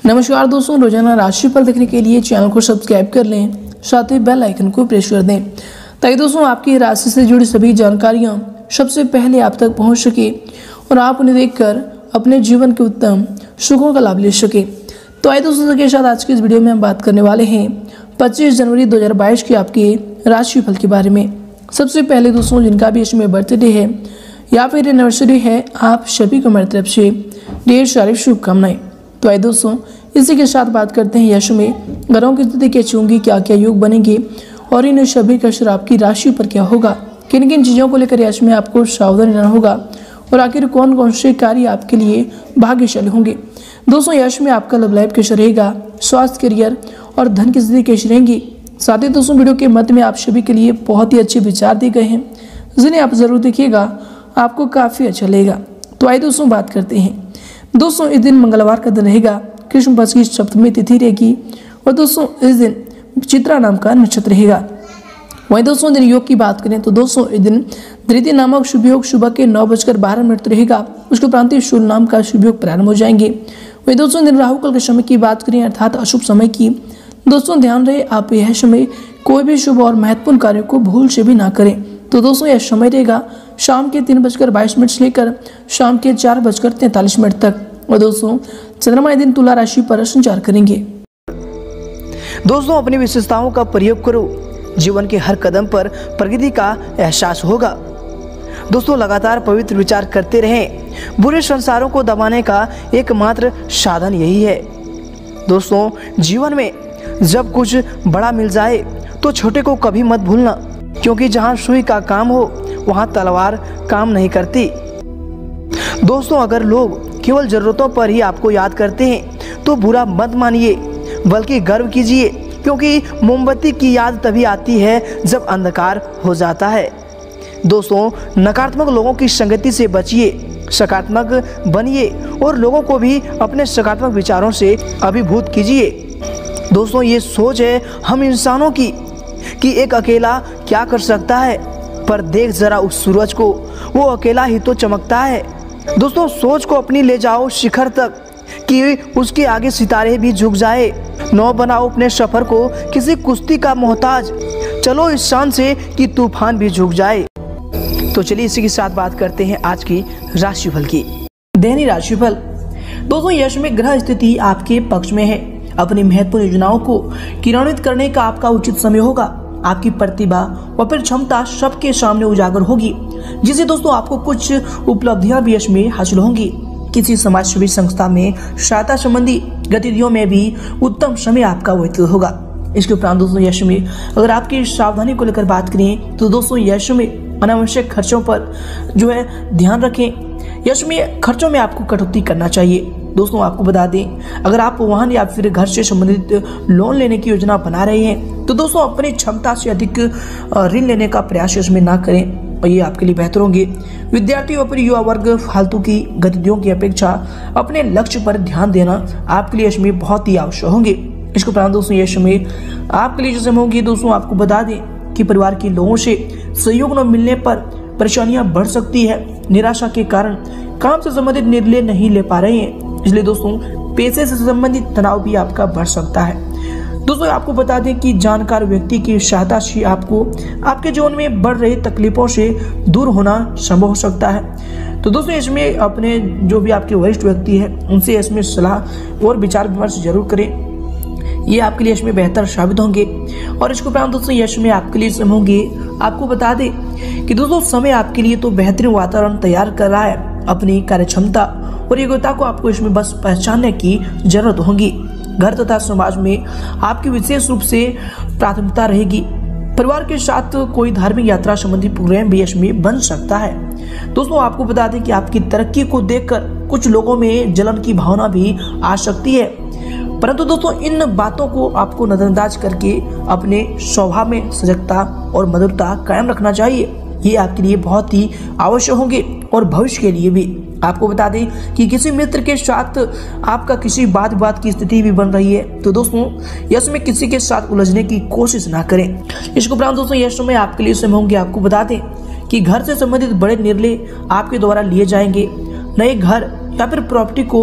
नमस्कार दोस्तों, रोजाना राशिफल देखने के लिए चैनल को सब्सक्राइब कर लें, साथ ही बेल आइकन को प्रेस कर दें ताकि दोस्तों आपकी राशि से जुड़ी सभी जानकारियां सबसे पहले आप तक पहुंच सके और आप उन्हें देखकर अपने जीवन के उत्तम सुखों का लाभ ले सके। तो आइए दोस्तों के साथ आज की इस वीडियो में हम बात करने वाले हैं 25 जनवरी 2022 के आपके राशिफल के बारे में। सबसे पहले दोस्तों, जिनका भी इसमें बर्थडे है या फिर एनिवर्सरी है, आप सभी को मेरी तरफ से ढेर सारी शुभकामनाएं। तो आइए दोस्तों इसी के साथ बात करते हैं यश में ग्रहों की स्थिति कैसी होंगी, क्या क्या योग बनेंगे और इन सभी का असर आपकी राशि पर क्या होगा, किन किन चीज़ों को लेकर यश में आपको सावधान रहना होगा और आखिर कौन कौन से कार्य आपके लिए भाग्यशाली होंगे। दोस्तों यश में आपका लव लाइफ कैसा रहेगा, स्वास्थ्य, करियर और धन की स्थिति कैसी रहेंगी। साथ ही दोस्तों वीडियो के मध्य में आप सभी के लिए बहुत ही अच्छे विचार दिए गए हैं जिन्हें आप जरूर देखिएगा, आपको काफ़ी अच्छा लगेगा। तो आइए दोस्तों बात करते हैं। दोस्तों इस दिन मंगलवार का दिन रहेगा, कृष्ण पक्ष की सप्तमी तिथि रहेगी और दोस्तों इस दिन चित्रा नाम का नक्षत्र रहेगा। वहीं दोस्तों दिन योग की बात करें तो दोस्तों इस दिन धृति नामक शुभ योग सुबह के 9:12 रहेगा। उसके उपरांत शूल नाम का शुभ योग प्रारंभ हो जाएंगे। वहीं दोस्तों दिन राहु काल के समय की बात करें अर्थात अशुभ समय की, दोस्तों ध्यान रहे आप यह समय कोई भी शुभ और महत्वपूर्ण कार्य को भूल से भी ना करें। तो दोस्तों यह समय रहेगा शाम के 3:22 से लेकर शाम के 4:43 तक। और दोस्तों चंद्रमा दिन तुला राशि पर संचार करेंगे। दोस्तों अपनी विशेषताओं का प्रयोग करो, जीवन के हर कदम पर प्रगति का एहसास होगा। दोस्तों लगातार पवित्र विचार करते रहें, बुरे संसारों को दबाने का एकमात्र साधन यही है। दोस्तों जीवन में जब कुछ बड़ा मिल जाए तो छोटे को कभी मत भूलना, क्योंकि जहां सुई का काम हो वहां तलवार काम नहीं करती। दोस्तों अगर लोग केवल जरूरतों पर ही आपको याद करते हैं तो बुरा मत मानिए, बल्कि गर्व कीजिए, क्योंकि मोमबत्ती की याद तभी आती है जब अंधकार हो जाता है। दोस्तों नकारात्मक लोगों की संगति से बचिए, सकारात्मक बनिए और लोगों को भी अपने सकारात्मक विचारों से अभिभूत कीजिए। दोस्तों ये सोच है हम इंसानों की कि एक अकेला क्या कर सकता है, पर देख जरा उस सूरज को, वो अकेला ही तो चमकता है। दोस्तों सोच को अपनी ले जाओ शिखर तक कि उसके आगे सितारे भी झुक जाए। नौ बनाओ अपने सफर को किसी कुश्ती का मोहताज, चलो इस शान से कि तूफान भी झुक जाए। तो चलिए इसी के साथ बात करते हैं आज की राशिफल की। दैनिक राशिफल। दोस्तों यश में ग्रह स्थिति आपके पक्ष में है, अपनी महत्वपूर्ण योजनाओं को क्रियान्वित करने का आपका उचित समय होगा। आपकी प्रतिभा व फिर क्षमता सबके सामने उजागर होगी, जिससे दोस्तों आपको कुछ उपलब्धियां भी यश में हासिल होंगी। किसी समाज सेवी संस्था में सहायता संबंधी गतिविधियों में भी उत्तम समय आपका व्यतीत होगा। इसके उपरांत दोस्तों यश में अगर आपकी सावधानी को लेकर बात करें तो दोस्तों यश में अनावश्यक खर्चों पर जो है ध्यान रखें। यश में खर्चों में आपको कटौती करना चाहिए। दोस्तों आपको बता दें अगर आप वाहन या फिर घर से संबंधित लोन लेने की योजना बना रहे हैं तो दोस्तों अपनी क्षमता से अधिक ऋण लेने का प्रयास इसमें ना करें और ये आपके लिए बेहतर होंगे। विद्यार्थी और युवा वर्ग फालतू की गतिविधियों की अपेक्षा अपने लक्ष्य पर ध्यान देना आपके लिए इसमें बहुत ही आवश्यक होंगे। इसके उपरांत दोस्तों ये समय आपके लिए जो समय होंगी, दोस्तों आपको बता दें कि परिवार के लोगों से सहयोग न मिलने पर परेशानियां बढ़ सकती है। निराशा के कारण काम से संबंधित निर्णय नहीं ले पा रहे हैं, इसलिए दोस्तों पैसे से संबंधित तनाव भी आपका बढ़ सकता है। दोस्तों आपको बता दें कि जानकार व्यक्ति की सहायता से आपको आपके जीवन में बढ़ रही तकलीफों से दूर होना संभव हो सकता है। तो दोस्तों इसमें अपने जो भी आपके वरिष्ठ व्यक्ति है उनसे इसमें सलाह और विचार विमर्श जरूर करें, ये आपके लिए इसमें बेहतर साबित होंगे। और इसके उपरांत दोस्तों यश में आपके लिए समय होंगे। आपको बता दें कि दोस्तों समय आपके लिए तो बेहतरीन वातावरण तैयार कर रहा है। अपनी कार्यक्षमता और योग्यता को आपको इसमें बस पहचानने की जरूरत होगी। घर तथा समाज में आपकी विशेष रूप से प्राथमिकता रहेगी। परिवार के साथ कोई धार्मिक यात्रा संबंधी प्रोग्राम भी इसमें बन सकता है। दोस्तों आपको बता दें कि आपकी तरक्की को देखकर कुछ लोगों में जलन की भावना भी आ सकती है, परंतु दोस्तों इन बातों को आपको नजरअंदाज करके अपने स्वभाव में सजगता और मधुरता कायम रखना चाहिए। ये आपके लिए बहुत ही आवश्यक होंगे और भविष्य के लिए भी। आपको बता दें कि किसी मित्र के साथ आपका किसी बात विवाद की स्थिति भी बन रही है, तो दोस्तों यश में किसी के साथ उलझने की कोशिश ना करें। इसके उपरांत दोस्तों यश में आपके लिए समय होंगे। आपको बता दें कि घर से संबंधित बड़े निर्णय आपके द्वारा लिए जाएंगे। नए घर या फिर प्रॉपर्टी को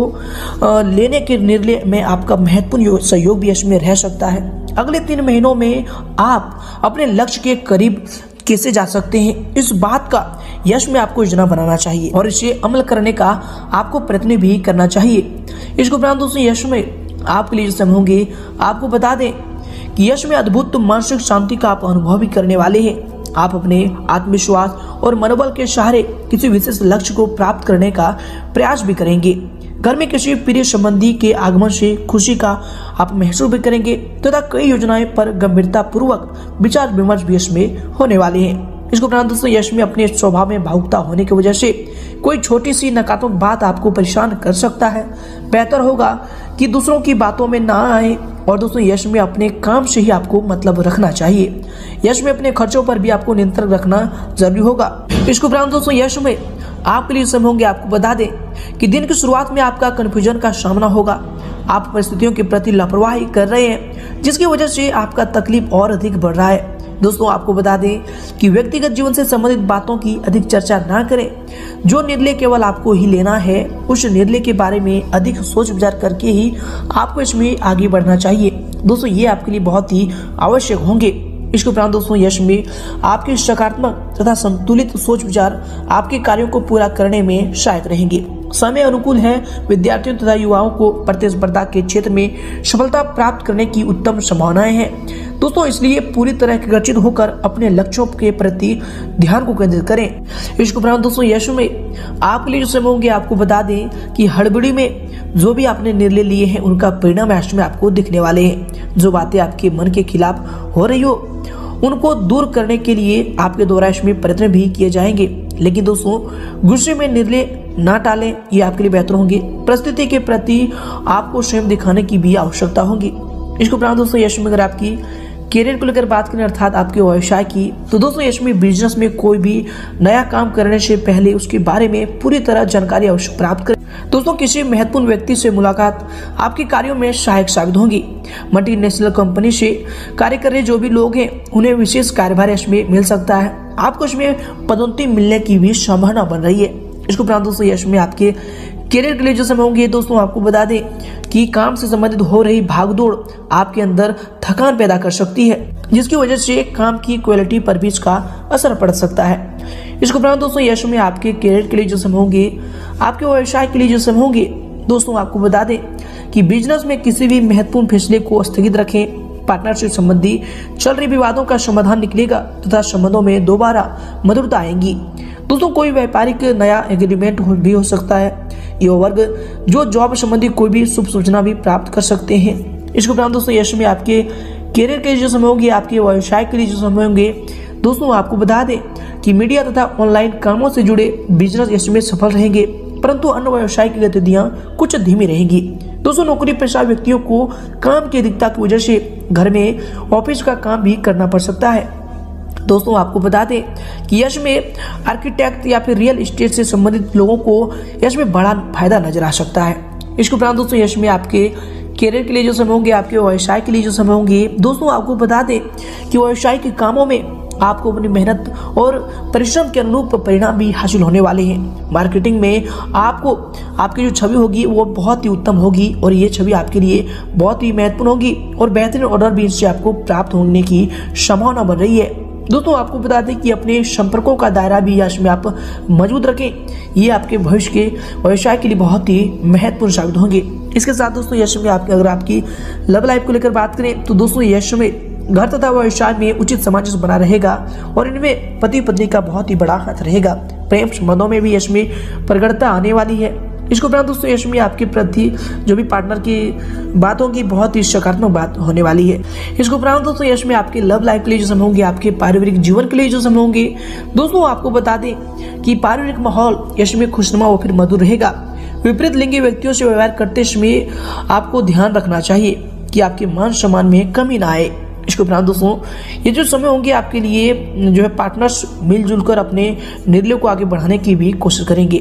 लेने के निर्णय में आपका महत्वपूर्ण सहयोग भी यश में रह सकता है। अगले 3 महीनों में आप अपने लक्ष्य के करीब कैसे जा सकते हैं, इस बात का यश में आपको योजना बनाना चाहिए और इसे अमल करने का आपको प्रयत्न भी करना चाहिए। इसके उपरांत दोस्तों यश में आपके लिए जो समय होंगे, आपको बता दें कि यश में अद्भुत मानसिक शांति का आप अनुभव भी करने वाले हैं। आप अपने आत्मविश्वास और मनोबल के सहारे किसी विशेष लक्ष्य को प्राप्त करने का प्रयास भी करेंगे। घर में किसी प्रिय संबंधी के आगमन से खुशी का आप महसूस भी करेंगे तथा कई योजनाएं पर गंभीरता पूर्वक विचार विमर्श भी इसमें होने वाले हैं। इसके उपरांत दोस्तों यश में अपने स्वभाव में भावुकता होने की वजह से कोई छोटी सी नकारात्मक बात आपको परेशान कर सकता है। बेहतर होगा कि दूसरों की बातों में ना आए और दोस्तों यश में अपने काम से ही आपको मतलब रखना चाहिए। यश में अपने खर्चों पर भी आपको नियंत्रण रखना जरूरी होगा। इसके उपरांत दोस्तों यश में आपके लिए समय होंगे, आपको बता दें कि दिन की शुरुआत में आपका कन्फ्यूजन का सामना होगा। आप परिस्थितियों के प्रति लापरवाही कर रहे हैं जिसकी वजह से आपका तकलीफ और अधिक बढ़ रहा है। दोस्तों आपको बता दें कि व्यक्तिगत जीवन से संबंधित बातों की अधिक चर्चा ना करें। जो निर्णय केवल आपको ही लेना है उस निर्णय के बारे में अधिक सोच विचार करके ही आपको इसमें आगे बढ़ना चाहिए। दोस्तों ये आपके लिए बहुत ही आवश्यक होंगे। इसके उपरांत दोस्तों यश में आपके सकारात्मक तथा संतुलित सोच विचार आपके कार्यों को पूरा करने में सहायक रहेंगे। समय अनुकूल है। विद्यार्थियों तथा युवाओं को प्रतिस्पर्धा के क्षेत्र में सफलता प्राप्त करने की उत्तम संभावनाएं हैं। दोस्तों इसलिए पूरी तरह गचित होकर अपने लक्ष्यों के प्रति ध्यान को केंद्रित करें। इसके उपरांत दोस्तों यश में आपके लिए जो समय होंगे, आपको बता दें कि हड़बड़ी में जो भी आपने निर्णय लिए हैं उनका परिणाम यश में आपको दिखने वाले हैं। जो बातें आपके मन के खिलाफ हो रही हो उनको दूर करने के लिए आपके द्वारा इसमें प्रयत्न भी किए जाएंगे। लेकिन दोस्तों गुस्से में निर्णय ना टालें, ये आपके लिए बेहतर होंगे। परिस्थिति के प्रति आपको स्वयं दिखाने की भी आवश्यकता होगी। इसके उपरांत दोस्तों यश में अगर आपकी करियर को लेकर बात करें अर्थात आपके व्यवसाय की, तो दोस्तों यश में बिजनेस में कोई भी नया काम करने से पहले उसके बारे में पूरी तरह जानकारी अवश्य प्राप्त करें। दोस्तों किसी महत्वपूर्ण व्यक्ति से मुलाकात आपके कार्यों में सहायक साबित होगी। मल्टीनेशनल कंपनी से कार्य कर रहे जो भी लोग हैं उन्हें विशेष कार्यभार इसमें मिल सकता है। आपको इसमें पदोन्नति मिलने की भी संभावना बन रही है। इसके उपरांत दोस्तों यश में आपके करियर के लिए जो समय होंगे, दोस्तों आपको बता दें कि काम से संबंधित हो रही भागदौड़ आपके अंदर थकान पैदा कर सकती है जिसकी वजह से काम की क्वालिटी पर भी इसका असर पड़ सकता है। इसके उपरांत दोस्तों यश में आपके करियर के लिए जो समय होंगे, आपके व्यवसाय के लिए जो समय होंगे, दोस्तों आपको बता दें कि बिजनेस में किसी भी महत्वपूर्ण फैसले को स्थगित रखें। पार्टनरशिप संबंधी चल रहे विवादों का समाधान निकलेगा तथा संबंधों में दोबारा मधुरता आएंगी। दोस्तों कोई व्यापारिक नया एग्रीमेंट भी हो सकता है। युवा वर्ग जो जॉब संबंधी कोई भी शुभ सूचना भी प्राप्त कर सकते हैं। इसके उपरांत दोस्तों यश में आपके करियर के जो समय होंगे, आपके व्यवसाय के लिए जो समय होंगे, दोस्तों आपको बता दें कि मीडिया तथा ऑनलाइन कामों से जुड़े बिजनेस इसमें सफल रहेंगे, परंतु अन्य व्यवसाय की गतिविधियां कुछ धीमी रहेंगी। दोस्तों नौकरी पेशा व्यक्तियों को काम की अधिकता की वजह से घर में ऑफिस का काम भी करना पड़ सकता है। दोस्तों आपको बता दें कि यश में आर्किटेक्ट या फिर रियल एस्टेट से संबंधित लोगों को यश में बड़ा फायदा नजर आ सकता है। इसके उपरांत दोस्तों यश में आपके करियर के लिए जो समय होंगे, आपके व्यवसाय के लिए जो समय होंगे, दोस्तों आपको बता दें कि व्यवसाय के कामों में आपको अपनी मेहनत और परिश्रम के अनुरूप परिणाम भी हासिल होने वाले हैं। मार्केटिंग में आपको आपकी जो छवि होगी वो बहुत ही उत्तम होगी और ये छवि आपके लिए बहुत ही महत्वपूर्ण होगी और बेहतरीन ऑर्डर भी इससे आपको प्राप्त होने की संभावना बन रही है। दोस्तों आपको बता दें कि अपने संपर्कों का दायरा भी यश में आप मजबूत रखें। ये आपके भविष्य के व्यवसाय के लिए बहुत ही महत्वपूर्ण साबित होंगे। इसके साथ दोस्तों यश में आपके अगर आपकी लव लाइफ को लेकर बात करें तो दोस्तों यश में घर तथा व्यवसाय में उचित सामंजस्य बना रहेगा और इनमें पति पत्नी का बहुत ही बड़ा हाथ रहेगा। प्रेम संबंधों में भी यश में प्रगड़ता आने वाली है। इसके उपरांत दोस्तों यश में आपके प्रति जो भी पार्टनर की बात होगी बहुत ही सकारात्मक बात होने वाली है। इसके उपरांत दोस्तों यश में आपके लव लाइफ के लिए जो समय होंगे, आपके पारिवारिक जीवन के लिए जो समय होंगे, दोस्तों आपको बता दें कि पारिवारिक माहौल यश में खुशनुमा और फिर मधुर रहेगा। विपरीत लिंगी व्यक्तियों से व्यवहार करते समय आपको ध्यान रखना चाहिए कि आपके मान सम्मान में कमी ना आए। इसके उपरांत दोस्तों ये जो समय होंगे आपके लिए जो है पार्टनर्स मिलजुल कर अपने निर्णयों को आगे बढ़ाने की भी कोशिश करेंगे।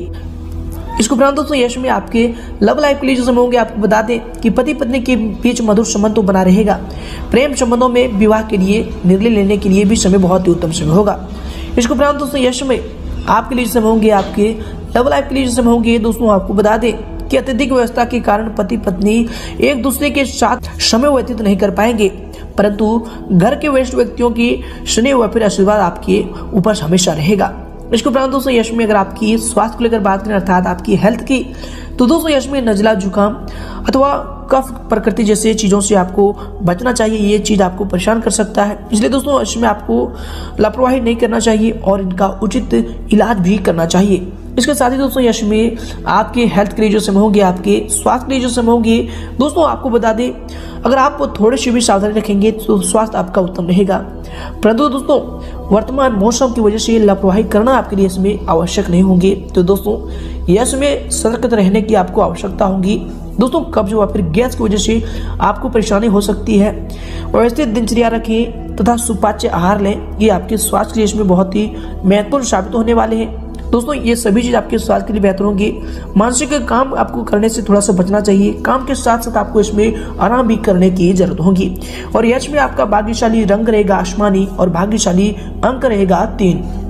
इसके उपरांत दोस्तों यश में आपके लव लाइफ के लिए जो समय होंगे, आपको बता दें कि पति पत्नी के बीच मधुर संबंध तो बना रहेगा। प्रेम संबंधों में विवाह के लिए निर्णय लेने के लिए भी समय बहुत ही उत्तम समय होगा। इसके उपरांत दोस्तों यश में आपके लिए समय होंगे आपके लव लाइफ के लिए समय होंगे। दोस्तों आपको बता दें कि अत्यधिक व्यस्तता के कारण पति पत्नी एक दूसरे के साथ समय व्यतीत नहीं कर पाएंगे, परंतु घर के वरिष्ठ व्यक्तियों की स्नेह व फिर आशीर्वाद आपके ऊपर हमेशा रहेगा। इसके उपरांत दोस्तों यश में अगर आपकी स्वास्थ्य को लेकर बात करें अर्थात आपकी हेल्थ की, तो दोस्तों यश में नजला, जुकाम अथवा कफ प्रकृति जैसे चीज़ों से आपको बचना चाहिए। ये चीज़ आपको परेशान कर सकता है, इसलिए दोस्तों इसमें आपको लापरवाही नहीं करना चाहिए और इनका उचित इलाज भी करना चाहिए। इसके साथ ही दोस्तों यश में आपके हेल्थ के लिए जो समय होंगे, आपके स्वास्थ्य के लिए जो समय होंगे, दोस्तों आपको बता दें अगर आप थोड़े से भी सावधानी रखेंगे तो स्वास्थ्य आपका उत्तम रहेगा, परंतु दोस्तों वर्तमान मौसम की वजह से लापरवाही करना आपके लिए इसमें आवश्यक नहीं होंगे। तो दोस्तों यश में सतर्क रहने की आपको आवश्यकता होगी। दोस्तों कब्ज व फिर गैस की वजह से आपको परेशानी हो सकती है और ऐसे दिनचर्या रखें तथा सुपाच्य आहार लें, ये आपके स्वास्थ्य के लिए इसमें बहुत ही महत्वपूर्ण साबित होने वाले हैं। दोस्तों ये सभी चीज़ आपके स्वास्थ्य के लिए बेहतर होंगी। मानसिक काम आपको करने से थोड़ा सा बचना चाहिए, काम के साथ साथ आपको इसमें आराम भी करने की जरूरत होगी। और यश में आपका भाग्यशाली रंग रहेगा आसमानी और भाग्यशाली अंक रहेगा 3।